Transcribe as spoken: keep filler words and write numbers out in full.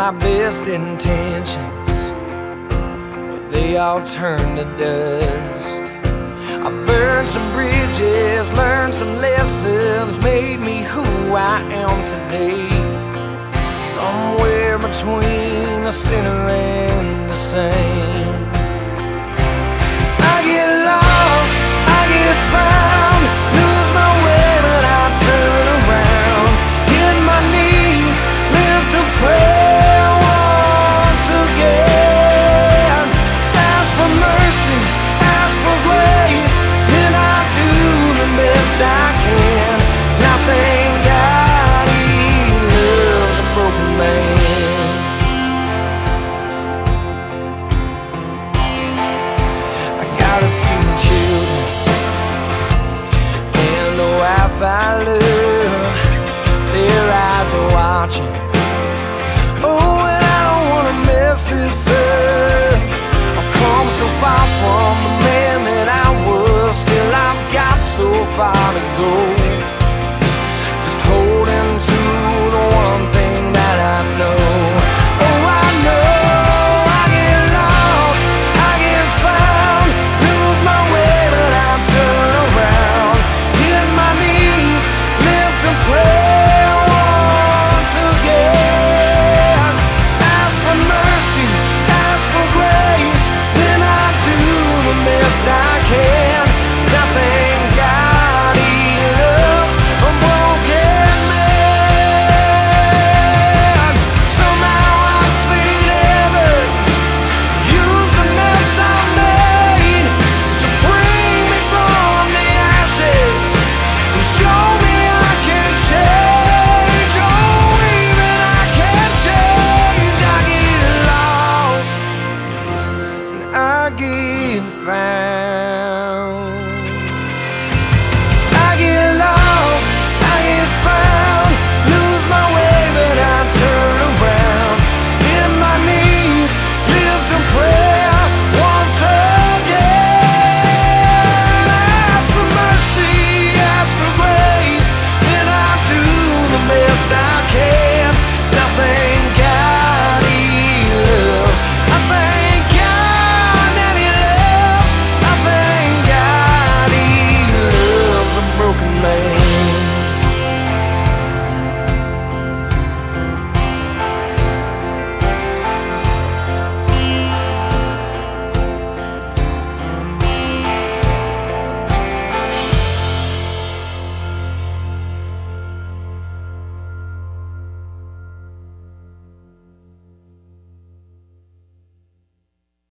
my best intentions, but they all turned to dust. I burned some bridges, learned some lessons, made me who I am today. Somewhere between a sinner and a saint. I get lost, I get found, lose my way but I turn around. Hit my knees, lift a prayer once again. Ask for mercy, ask for grace, then I do the best I can. And I thank God He loves a broken man. I got a few children and the wife I love, their eyes are watching. Oh, and I don't wanna mess this up. I've come so far from the man that I was, still I've got so far to go. Just holding to the one thing that I know. Oh, I know I get lost, I get found, lose my way but I turn around. Hit my knees, lift a prayer once again. Ask for mercy, ask for grace, then I do the best I can. Nothing God He loves a broken man. Somehow I've seen heaven use the mess I made to bring me from the ashes and show me I can change. Oh, even I can change. I get lost and I get found.